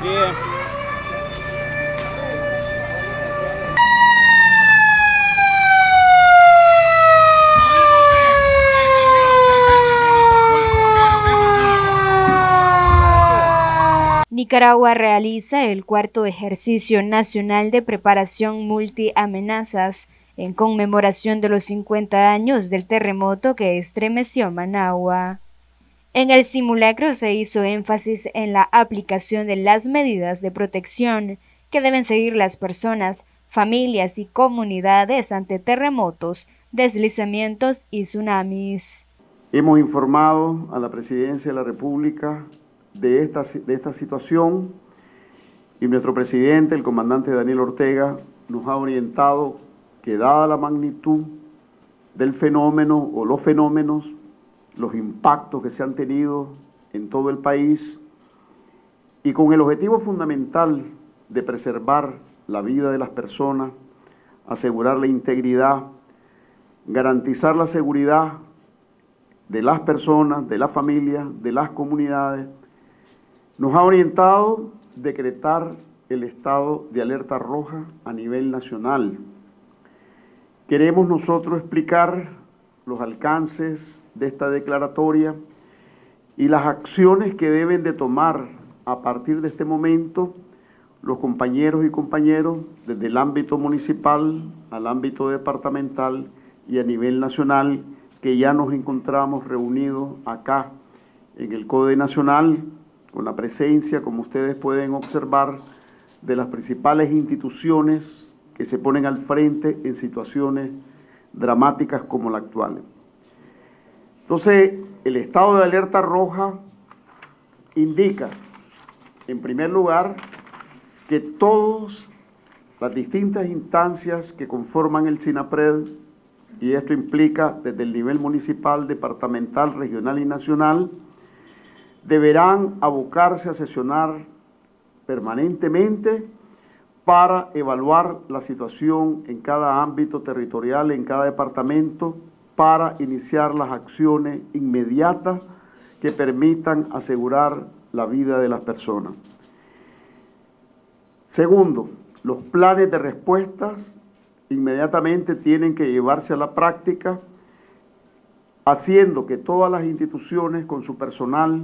Nicaragua realiza el cuarto ejercicio nacional de preparación multiamenazas en conmemoración de los 50 años del terremoto que estremeció Managua. En el simulacro se hizo énfasis en la aplicación de las medidas de protección que deben seguir las personas, familias y comunidades ante terremotos, deslizamientos y tsunamis. Hemos informado a la Presidencia de la República de esta situación y nuestro presidente, el comandante Daniel Ortega, nos ha orientado que dada la magnitud del fenómeno o los fenómenos, los impactos que se han tenido en todo el país y con el objetivo fundamental de preservar la vida de las personas, asegurar la integridad, garantizar la seguridad de las personas, de las familias, de las comunidades, nos ha orientado decretar el estado de alerta roja a nivel nacional. Queremos nosotros explicar los alcances de esta declaratoria y las acciones que deben de tomar a partir de este momento los compañeros y compañeras desde el ámbito municipal al ámbito departamental y a nivel nacional, que ya nos encontramos reunidos acá en el CODE Nacional, con la presencia, como ustedes pueden observar, de las principales instituciones que se ponen al frente en situaciones dramáticas como la actual. Entonces, el estado de alerta roja indica, en primer lugar, que todas las distintas instancias que conforman el SINAPRED, y esto implica desde el nivel municipal, departamental, regional y nacional, deberán abocarse a sesionar permanentemente para evaluar la situación en cada ámbito territorial, en cada departamento, para iniciar las acciones inmediatas que permitan asegurar la vida de las personas. Segundo, los planes de respuestas inmediatamente tienen que llevarse a la práctica, haciendo que todas las instituciones con su personal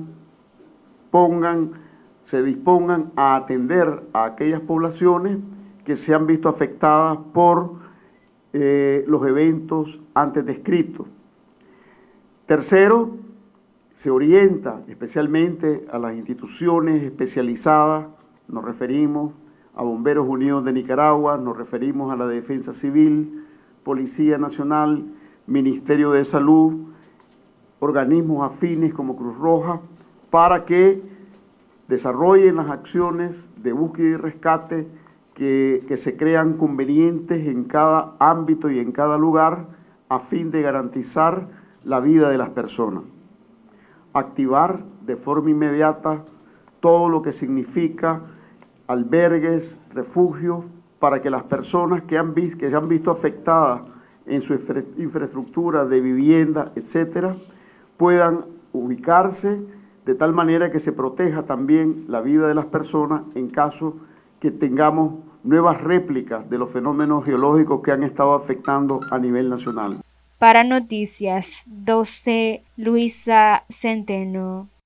se dispongan a atender a aquellas poblaciones que se han visto afectadas por los eventos antes descritos. Tercero, se orienta especialmente a las instituciones especializadas, nos referimos a Bomberos Unidos de Nicaragua, nos referimos a la Defensa Civil, Policía Nacional, Ministerio de Salud, organismos afines como Cruz Roja, para que desarrollen las acciones de búsqueda y rescate que se crean convenientes en cada ámbito y en cada lugar a fin de garantizar la vida de las personas. Activar de forma inmediata todo lo que significa albergues, refugios, para que las personas que se han visto afectadas en su infraestructura de vivienda, etcétera, puedan ubicarse de tal manera que se proteja también la vida de las personas en caso que tengamos nuevas réplicas de los fenómenos geológicos que han estado afectando a nivel nacional. Para Noticias 12, Luisa Centeno.